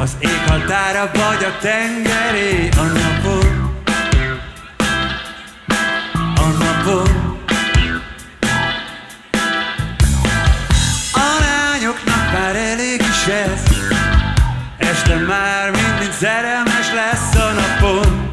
az ég határa vagy a tengeré. A napon, a napon. A lányoknak már elég is ez, este már mindig szerelmes lesz a napon.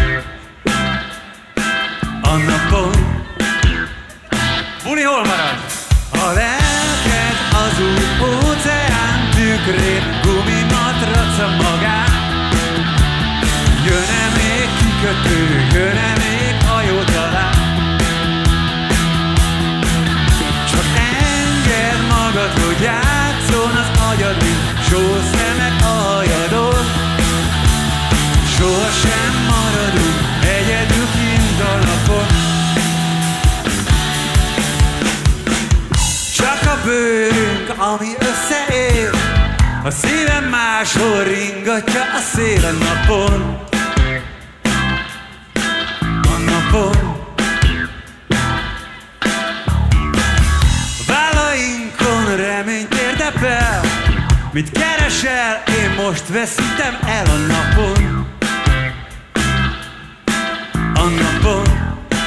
A napon. Buli hol marad? A lelked az új óceán tükrén, gumimatraca magán. Jön-e még kikötő, jön-e még hajó talán? Csak engedd magad, hogy játszon az agyad, mint sószemek a hajadon. Sohasem maradunk egyedül kint a napon. Csak a bőrünk, ami összeér, a szívem máshol ringatja a szél. A napon, a napon. Vállainkon reményt érdepel, mit keresel, én most veszítem el. A napon, a napon.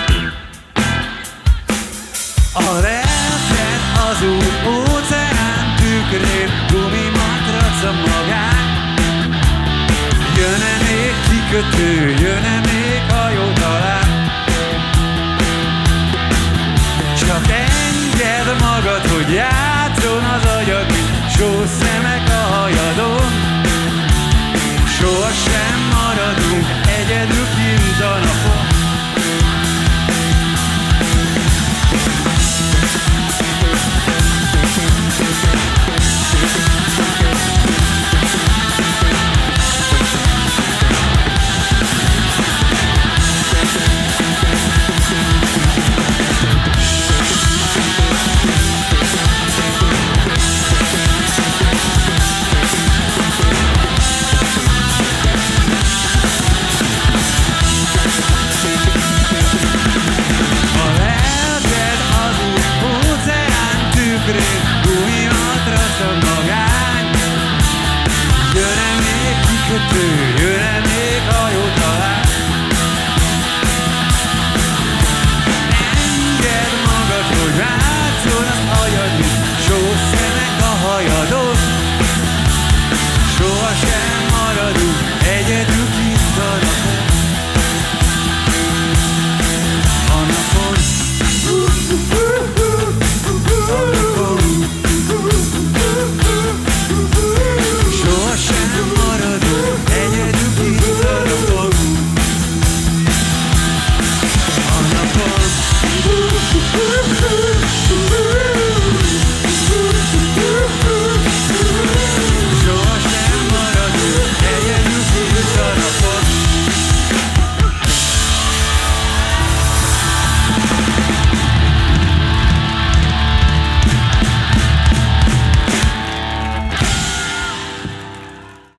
A lelked az új óceán tükrén, gumimatraca magán. Jön-e még kikötő, jön-e még hajó talán? Csak engedd magad, hogy játszon az agyad, mint sószemek a hajadon. Sohasem maradunk egyedül kint a napon.